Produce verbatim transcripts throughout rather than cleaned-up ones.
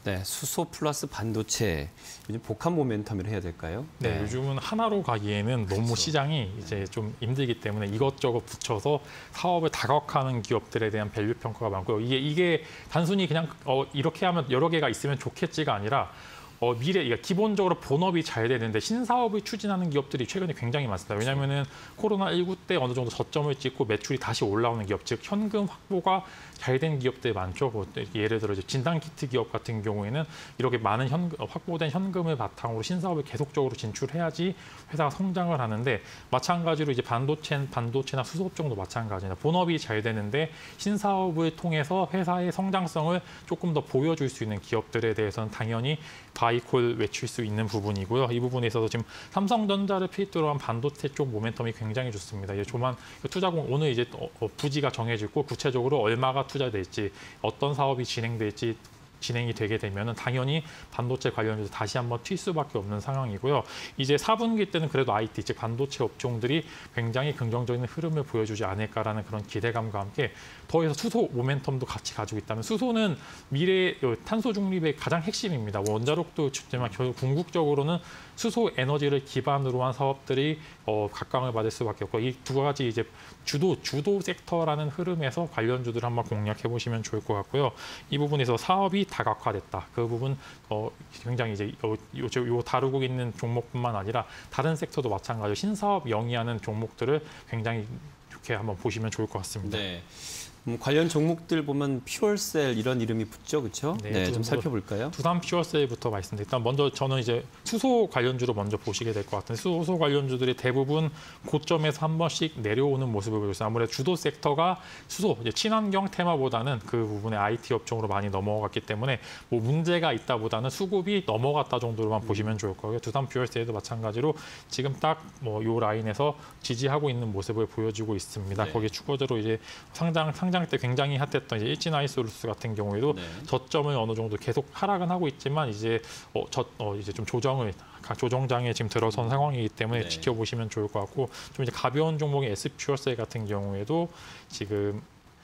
네, 수소 플러스 반도체, 요즘 복합 모멘텀을 해야 될까요? 네, 네. 요즘은 하나로 가기에는 너무 그렇죠. 시장이 이제 좀 힘들기 때문에 이것저것 붙여서 사업을 다각화하는 기업들에 대한 밸류 평가가 많고요. 이게 이게 단순히 그냥 어, 이렇게 하면 여러 개가 있으면 좋겠지가 아니라 어, 미래, 그러니까 기본적으로 본업이 잘 되는데 신사업을 추진하는 기업들이 최근에 굉장히 많습니다. 왜냐하면은 코로나십구 때 어느 정도 저점을 찍고 매출이 다시 올라오는 기업, 즉 현금 확보가 잘 된 기업들 많죠. 뭐 예를 들어 진단키트 기업 같은 경우에는 이렇게 많은 현, 확보된 현금을 바탕으로 신사업을 계속적으로 진출해야지 회사가 성장을 하는데 마찬가지로 이제 반도체, 반도체나 수소업종도 마찬가지입니다. 본업이 잘 되는데 신사업을 통해서 회사의 성장성을 조금 더 보여줄 수 있는 기업들에 대해서는 당연히 바이콜 외칠 수 있는 부분이고요. 이 부분에 있어서 지금 삼성전자를 필두로 한 반도체 쪽 모멘텀이 굉장히 좋습니다. 이제 조만 투자공 오늘 이제 부지가 정해지고 구체적으로 얼마가 투자될지 어떤 사업이 진행될지 진행이 되게 되면 당연히 반도체 관련해서 다시 한번 튈 수밖에 없는 상황이고요. 이제 사 분기 때는 그래도 아이티, 즉 반도체 업종들이 굉장히 긍정적인 흐름을 보여주지 않을까라는 그런 기대감과 함께 더해서 수소 모멘텀도 같이 가지고 있다면 수소는 미래 탄소 중립의 가장 핵심입니다. 원자력도 좋지만 결국 궁극적으로는 수소 에너지를 기반으로 한 사업들이 어, 각광을 받을 수밖에 없고 이 두 가지 이제 주도 주도 섹터라는 흐름에서 관련주들 한번 공략해 보시면 좋을 것 같고요. 이 부분에서 사업이 다각화됐다. 그 부분 어, 굉장히 이제 요, 요, 요 다루고 있는 종목뿐만 아니라 다른 섹터도 마찬가지로 신사업 영위하는 종목들을 굉장히 좋게 한번 보시면 좋을 것 같습니다. 네. 음, 관련 종목들 보면 퓨얼셀 이런 이름이 붙죠, 그렇죠? 네, 네, 좀 살펴볼까요? 두산 퓨얼셀부터 말씀드릴게요. 일단 먼저 저는 이제 수소 관련주로 먼저 보시게 될 것 같은데 수소 관련주들이 대부분 고점에서 한 번씩 내려오는 모습을 보여요. 아무래도 주도 섹터가 수소, 이제 친환경 테마보다는 그 부분에 아이티 업종으로 많이 넘어갔기 때문에 뭐 문제가 있다보다는 수급이 넘어갔다 정도로만 음. 보시면 좋을 거고요. 두산 퓨얼셀도 마찬가지로 지금 딱 뭐 요 라인에서 지지하고 있는 모습을 보여주고 있습니다. 네. 거기에 추가적으로 이제 상장 상장 때 굉장히 핫했던 이제 일진아이솔루스 같은 경우에도 네. 저점을 어느 정도 계속 하락은 하고 있지만 이제 어, 저, 어, 이제 좀 조정을 조정장에 지금 들어선 상황이기 때문에 네. 지켜보시면 좋을 것 같고 좀 이제 가벼운 종목의 에스퓨얼셀 같은 경우에도 지금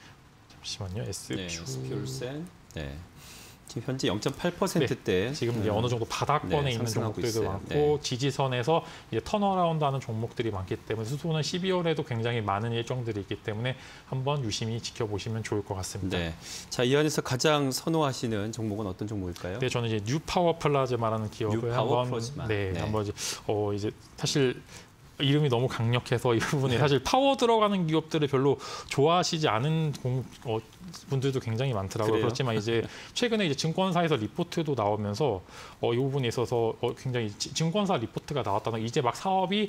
잠시만요 에스퓨 네, 에스퓨얼셀 네. 지금 현재 영 점 팔 퍼센트대 네, 지금 이제 음. 어느 정도 바닥권에 네, 있는 종목들도 있어요. 많고 네. 지지선에서 이제 턴어라운드하는 종목들이 많기 때문에 수소는 십이월에도 굉장히 많은 일정들이 있기 때문에 한번 유심히 지켜보시면 좋을 것 같습니다. 네. 자, 이 안에서 가장 선호하시는 종목은 어떤 종목일까요? 네, 저는 이제 뉴파워 플라즈마라는 기업을 뉴파워 한번 플라즈마. 네, 네. 한번 이제 어 이제 사실 이름이 너무 강력해서 이 부분에 사실 파워 들어가는 기업들을 별로 좋아하시지 않은 공, 어, 분들도 굉장히 많더라고요. 그래요? 그렇지만 이제 최근에 이제 증권사에서 리포트도 나오면서 어, 이 부분에 있어서 어, 굉장히 지, 증권사 리포트가 나왔다는 이제 막 사업이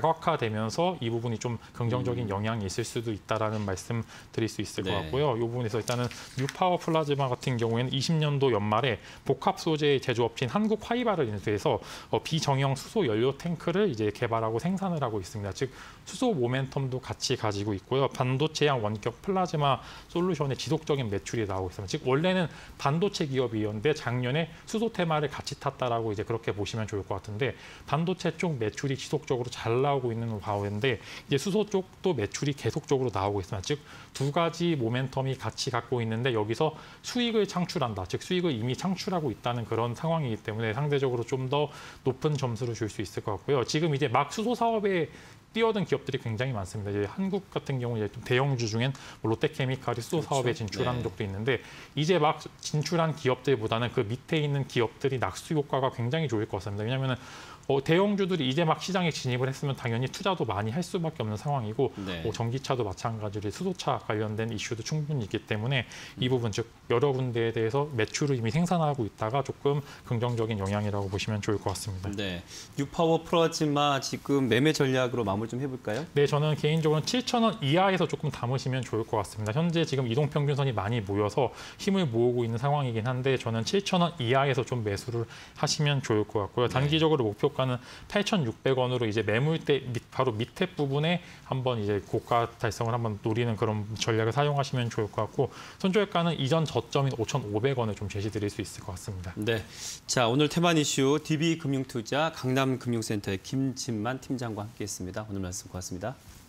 다각화되면서 이 부분이 좀 긍정적인 영향이 있을 수도 있다라는 말씀 드릴 수 있을 네. 것 같고요. 이 부분에서 일단은 뉴파워 플라즈마 같은 경우에는 이십 년도 연말에 복합 소재 제조업체인 한국 화이바를 인수해서 어, 비정형 수소 연료 탱크를 이제 개발하고 생산을 하고 있습니다. 즉 수소 모멘텀도 같이 가지고 있고요. 반도체형 원격 플라즈마 솔루션의 지속적인 매출이 나오고 있습니다. 즉 원래는 반도체 기업이었는데 작년에 수소 테마를 같이 탔다라고 이제 그렇게 보시면 좋을 것 같은데 반도체 쪽 매출이 지속적으로 잘 나오고 있는 가운데 이제 수소 쪽도 매출이 계속적으로 나오고 있습니다. 즉 두 가지 모멘텀이 같이 갖고 있는데 여기서 수익을 창출한다. 즉 수익을 이미 창출하고 있다는 그런 상황이기 때문에 상대적으로 좀 더 높은 점수를 줄 수 있을 것 같고요. 지금 이제 막 수소 사업에 뛰어든 기업들이 굉장히 많습니다. 이제 한국 같은 경우 이제 대형주 중엔 롯데케미칼이 수소 그렇죠. 사업에 진출한 네. 적도 있는데 이제 막 진출한 기업들보다는 그 밑에 있는 기업들이 낙수 효과가 굉장히 좋을 것 같습니다. 왜냐하면 어, 대형주들이 이제 막 시장에 진입을 했으면 당연히 투자도 많이 할 수밖에 없는 상황이고 네. 어, 전기차도 마찬가지로 수소차 관련된 이슈도 충분히 있기 때문에 이 부분 즉 여러 군데에 대해서 매출을 이미 생산하고 있다가 조금 긍정적인 영향이라고 보시면 좋을 것 같습니다. 네, 뉴파워 플라즈마 지금 매매 전략으로 마무리 좀 해볼까요? 네, 저는 개인적으로는 칠천 원 이하에서 조금 담으시면 좋을 것 같습니다. 현재 지금 이동평균선이 많이 모여서 힘을 모으고 있는 상황이긴 한데 저는 칠천 원 이하에서 좀 매수를 하시면 좋을 것 같고요. 단기적으로 목표 가는 팔천육백 원으로 이제 매물대 밑, 바로 밑에 부분에 한번 이제 고가 달성을 한번 노리는 그런 전략을 사용하시면 좋을 것 같고 손절가는 이전 저점인 오천오백 원을 좀 제시드릴 수 있을 것 같습니다. 네, 자 오늘 테만 이슈 디비금융투자 강남금융센터의 김진만 팀장과 함께했습니다. 오늘 말씀 고맙습니다.